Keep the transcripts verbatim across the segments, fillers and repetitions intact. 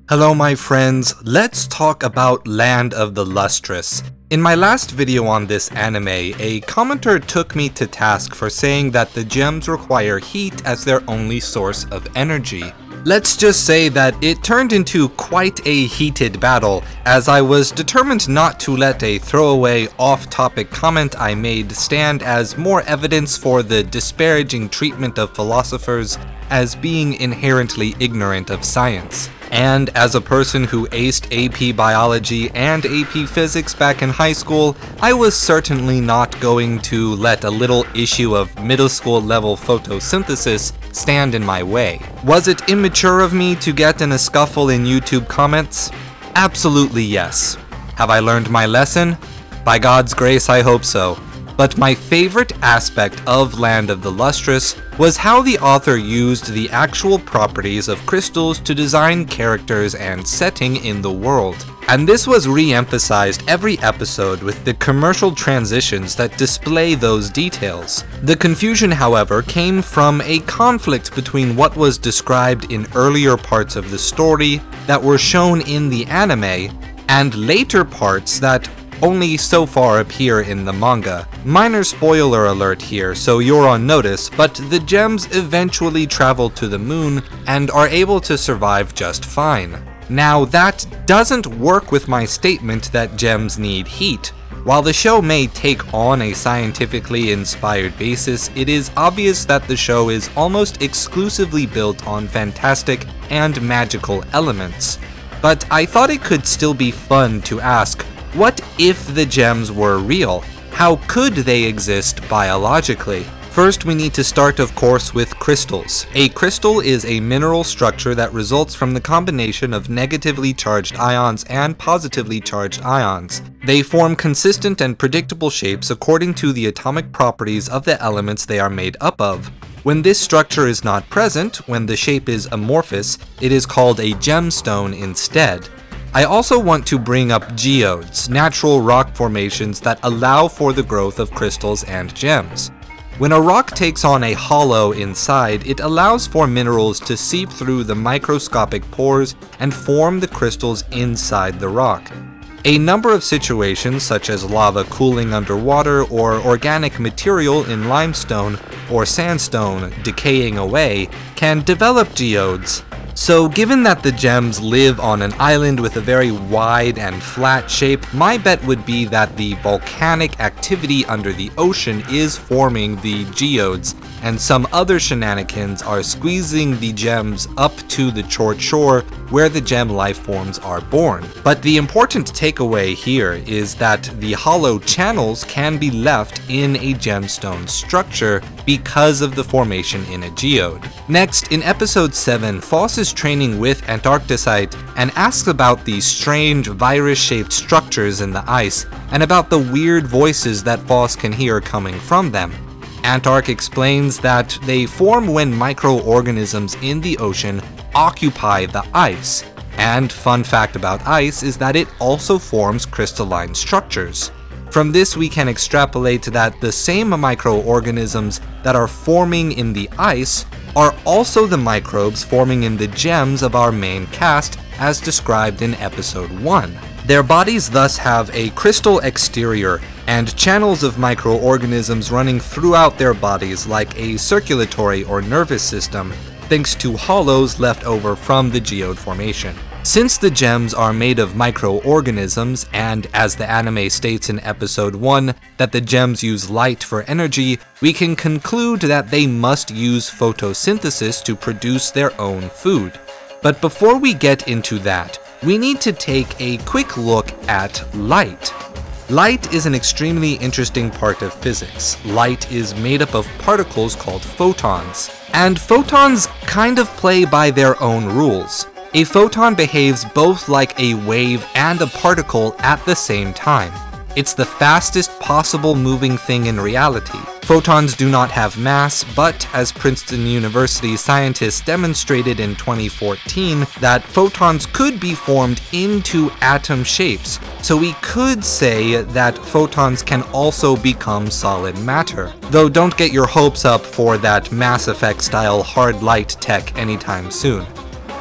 Hello my friends, let's talk about Land of the Lustrous. In my last video on this anime, a commenter took me to task for saying that the gems require heat as their only source of energy. Let's just say that it turned into quite a heated battle, as I was determined not to let a throwaway off-topic comment I made stand as more evidence for the disparaging treatment of philosophers as being inherently ignorant of science. And as a person who aced A P Biology and A P Physics back in high school, I was certainly not going to let a little issue of middle school level photosynthesis stand in my way. Was it immature of me to get in a scuffle in YouTube comments? Absolutely yes. Have I learned my lesson? By God's grace, I hope so. But my favorite aspect of Land of the Lustrous was how the author used the actual properties of crystals to design characters and setting in the world. And this was re-emphasized every episode with the commercial transitions that display those details. The confusion, however, came from a conflict between what was described in earlier parts of the story that were shown in the anime, and later parts that only so far appear in the manga. Minor spoiler alert here, so you're on notice, but the gems eventually travel to the moon and are able to survive just fine. Now, that doesn't work with my statement that gems need heat. While the show may take on a scientifically inspired basis, it is obvious that the show is almost exclusively built on fantastic and magical elements. But I thought it could still be fun to ask, what if the gems were real? How could they exist biologically? First, we need to start, of course, with crystals. A crystal is a mineral structure that results from the combination of negatively charged ions and positively charged ions. They form consistent and predictable shapes according to the atomic properties of the elements they are made up of. When this structure is not present, when the shape is amorphous, it is called a gemstone instead. I also want to bring up geodes, natural rock formations that allow for the growth of crystals and gems. When a rock takes on a hollow inside, it allows for minerals to seep through the microscopic pores and form the crystals inside the rock. A number of situations, such as lava cooling underwater or organic material in limestone or sandstone decaying away, can develop geodes. So given that the gems live on an island with a very wide and flat shape, my bet would be that the volcanic activity under the ocean is forming the geodes, and some other shenanigans are squeezing the gems up to the short shore where the gem life forms are born. But the important takeaway here is that the hollow channels can be left in a gemstone structure because of the formation in a geode. Next, in episode seven, Phos is training with Antarcticite and asks about these strange virus-shaped structures in the ice and about the weird voices that Phos can hear coming from them. Antark explains that they form when microorganisms in the ocean occupy the ice. And fun fact about ice is that it also forms crystalline structures. From this we can extrapolate that the same microorganisms that are forming in the ice are also the microbes forming in the gems of our main cast as described in episode one. Their bodies thus have a crystal exterior and channels of microorganisms running throughout their bodies like a circulatory or nervous system, thanks to hollows left over from the geode formation. Since the gems are made of microorganisms, and as the anime states in episode one that the gems use light for energy, we can conclude that they must use photosynthesis to produce their own food. But before we get into that, we need to take a quick look at light. Light is an extremely interesting part of physics. Light is made up of particles called photons, and photons kind of play by their own rules. A photon behaves both like a wave and a particle at the same time. It's the fastest possible moving thing in reality. Photons do not have mass, but as Princeton University scientists demonstrated in twenty fourteen, that photons could be formed into atom shapes, so we could say that photons can also become solid matter. Though don't get your hopes up for that Mass Effect style hard light tech anytime soon.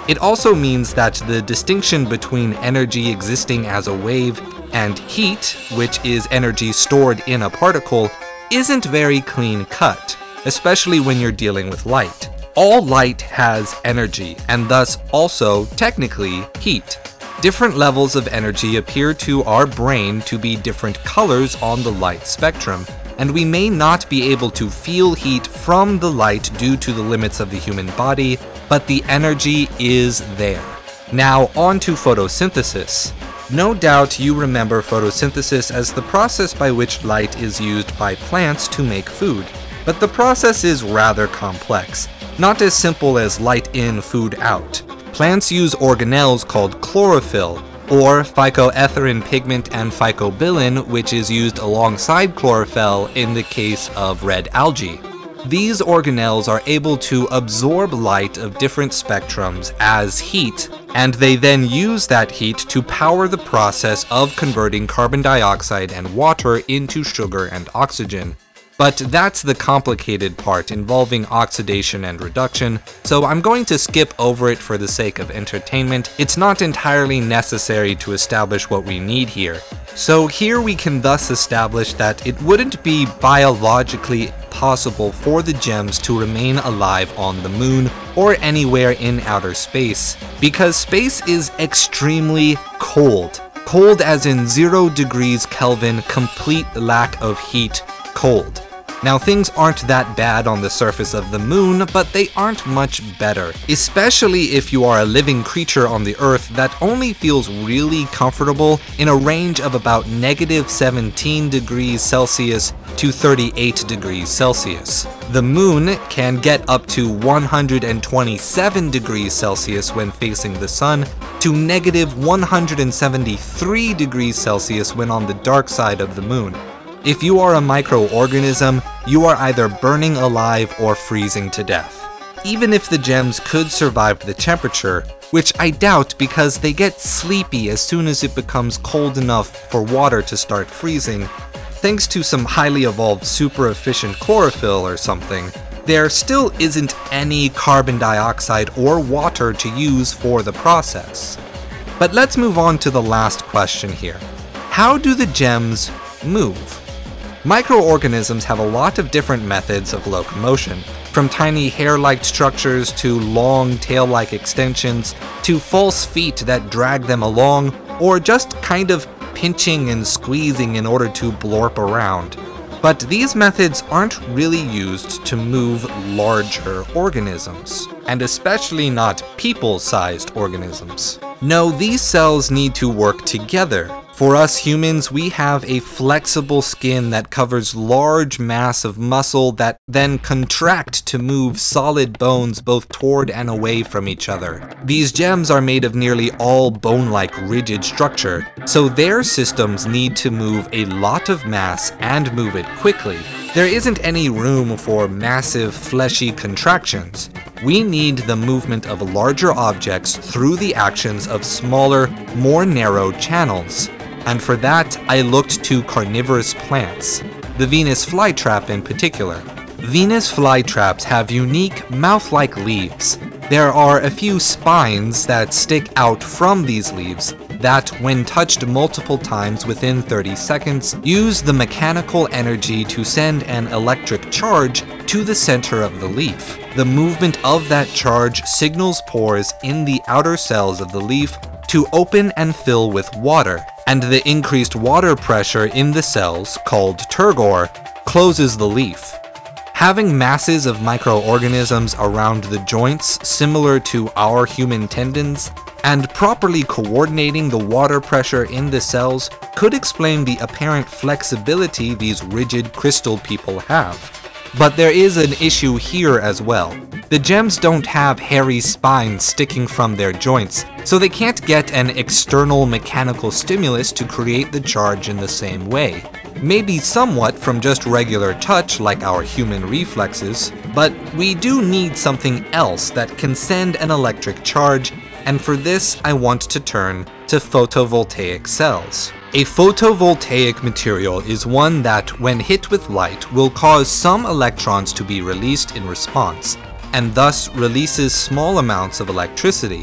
It also means that the distinction between energy existing as a wave and heat, which is energy stored in a particle, isn't very clean cut, especially when you're dealing with light. All light has energy, and thus also, technically, heat. Different levels of energy appear to our brain to be different colors on the light spectrum, and we may not be able to feel heat from the light due to the limits of the human body, but the energy is there. Now on to photosynthesis. No doubt you remember photosynthesis as the process by which light is used by plants to make food, but the process is rather complex, not as simple as light in, food out. Plants use organelles called chlorophyll, or phycoerythrin pigment and phycobilin, which is used alongside chlorophyll in the case of red algae. These organelles are able to absorb light of different spectrums as heat, and they then use that heat to power the process of converting carbon dioxide and water into sugar and oxygen. But that's the complicated part involving oxidation and reduction, so I'm going to skip over it for the sake of entertainment. It's not entirely necessary to establish what we need here. So here we can thus establish that it wouldn't be biologically possible for the gems to remain alive on the moon or anywhere in outer space, because space is extremely cold. Cold as in zero degrees Kelvin, complete lack of heat, cold. Now things aren't that bad on the surface of the moon, but they aren't much better, especially if you are a living creature on the Earth that only feels really comfortable in a range of about negative seventeen degrees Celsius to thirty-eight degrees Celsius. The moon can get up to one hundred twenty-seven degrees Celsius when facing the sun, to negative one hundred seventy-three degrees Celsius when on the dark side of the moon. If you are a microorganism, you are either burning alive or freezing to death. Even if the gems could survive the temperature, which I doubt because they get sleepy as soon as it becomes cold enough for water to start freezing, thanks to some highly evolved super efficient chlorophyll or something, there still isn't any carbon dioxide or water to use for the process. But let's move on to the last question here. How do the gems move? Microorganisms have a lot of different methods of locomotion, from tiny hair-like structures to long tail-like extensions, to false feet that drag them along, or just kind of pinching and squeezing in order to blorp around. But these methods aren't really used to move larger organisms, and especially not people-sized organisms. No, these cells need to work together. For us humans, we have a flexible skin that covers large mass of muscle that then contract to move solid bones both toward and away from each other. These gems are made of nearly all bone-like rigid structure, so their systems need to move a lot of mass and move it quickly. There isn't any room for massive fleshy contractions. We need the movement of larger objects through the actions of smaller, more narrow channels. And for that, I looked to carnivorous plants, the Venus flytrap in particular. Venus flytraps have unique mouth-like leaves. There are a few spines that stick out from these leaves that, when touched multiple times within thirty seconds, use the mechanical energy to send an electric charge to the center of the leaf. The movement of that charge signals pores in the outer cells of the leaf to open and fill with water, and the increased water pressure in the cells, called turgor, closes the leaf. Having masses of microorganisms around the joints similar to our human tendons, and properly coordinating the water pressure in the cells could explain the apparent flexibility these rigid crystal people have. But there is an issue here as well. The gems don't have hairy spines sticking from their joints, so they can't get an external mechanical stimulus to create the charge in the same way. Maybe somewhat from just regular touch like our human reflexes, but we do need something else that can send an electric charge, and for this I want to turn to photovoltaic cells. A photovoltaic material is one that, when hit with light, will cause some electrons to be released in response, and thus releases small amounts of electricity.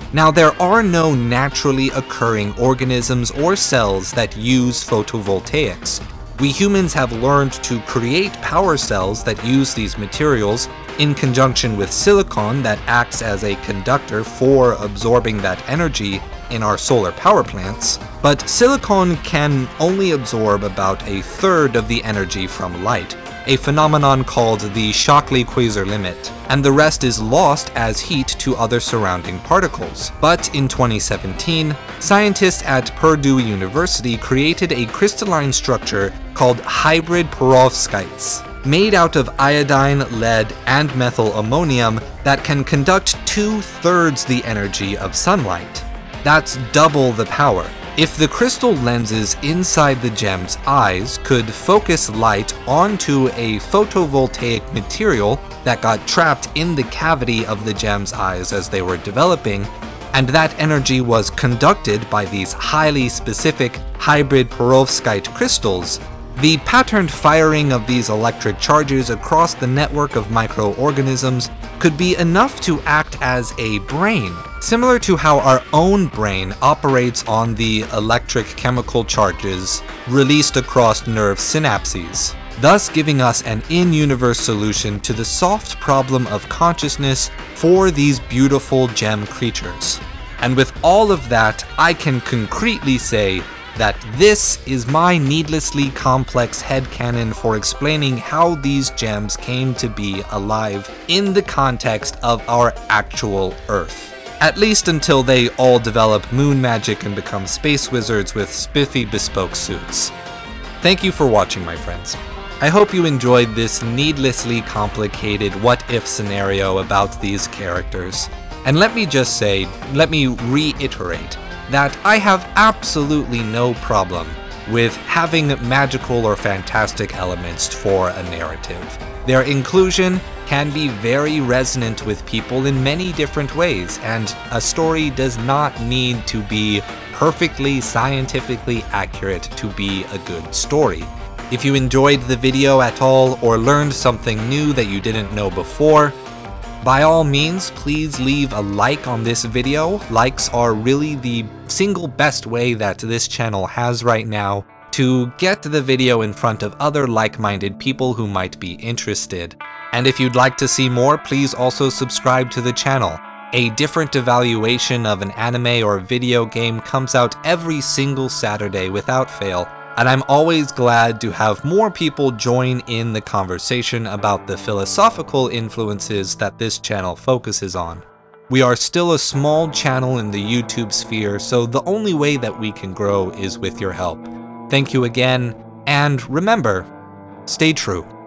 Now, there are no naturally occurring organisms or cells that use photovoltaics. We humans have learned to create power cells that use these materials in conjunction with silicon that acts as a conductor for absorbing that energy in our solar power plants, but silicon can only absorb about a third of the energy from light, a phenomenon called the Shockley-Quasar limit, and the rest is lost as heat to other surrounding particles. But in twenty seventeen, scientists at Purdue University created a crystalline structure called hybrid perovskites, made out of iodine, lead, and methyl ammonium that can conduct two-thirds the energy of sunlight. That's double the power. If the crystal lenses inside the gem's eyes could focus light onto a photovoltaic material that got trapped in the cavity of the gem's eyes as they were developing, and that energy was conducted by these highly specific hybrid perovskite crystals, the patterned firing of these electric charges across the network of microorganisms could be enough to act as a brain, similar to how our own brain operates on the electric chemical charges released across nerve synapses, thus giving us an in-universe solution to the solved problem of consciousness for these beautiful gem creatures. And with all of that, I can concretely say that this is my needlessly complex headcanon for explaining how these gems came to be alive in the context of our actual Earth. At least until they all develop moon magic and become space wizards with spiffy bespoke suits. Thank you for watching, my friends. I hope you enjoyed this needlessly complicated what-if scenario about these characters. And let me just say, let me reiterate, that I have absolutely no problem with having magical or fantastic elements for a narrative. Their inclusion can be very resonant with people in many different ways, and a story does not need to be perfectly scientifically accurate to be a good story. If you enjoyed the video at all or learned something new that you didn't know before, by all means, please leave a like on this video. Likes are really the single best way that this channel has right now to get the video in front of other like-minded people who might be interested. And if you'd like to see more, please also subscribe to the channel. A different evaluation of an anime or video game comes out every single Saturday without fail, and I'm always glad to have more people join in the conversation about the philosophical influences that this channel focuses on. We are still a small channel in the YouTube sphere, so the only way that we can grow is with your help. Thank you again, and remember, stay true.